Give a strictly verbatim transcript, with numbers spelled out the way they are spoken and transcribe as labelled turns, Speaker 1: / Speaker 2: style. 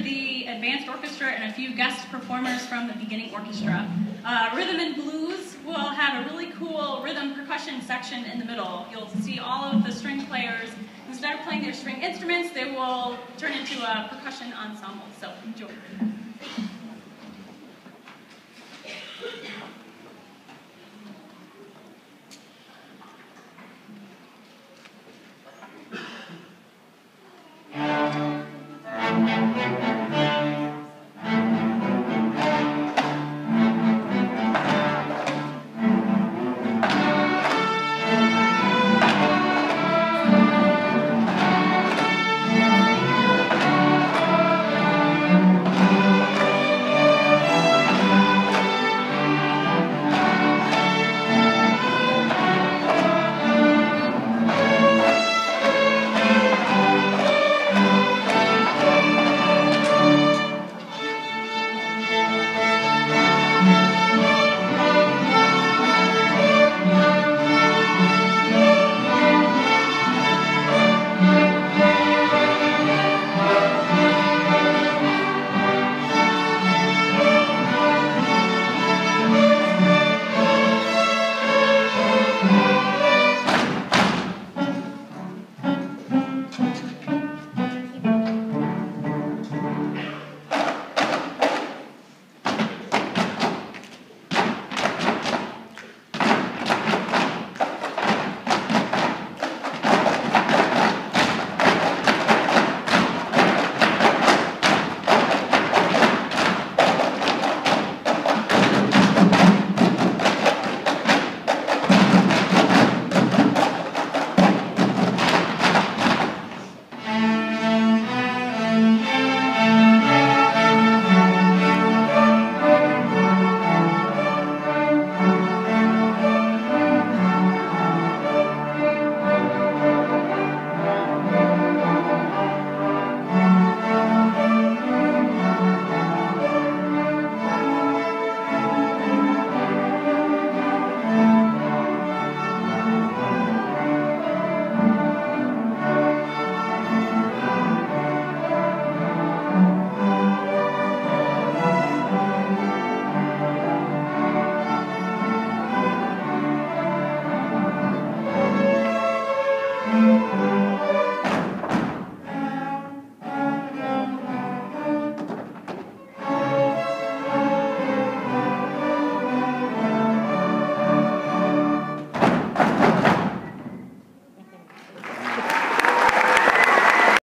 Speaker 1: the advanced orchestra and a few guest performers from the beginning orchestra. Uh, rhythm and blues will have a really cool rhythm percussion section in the middle. You'll see all of the string players. Instead of playing their string instruments, they will turn into a percussion ensemble. So enjoy.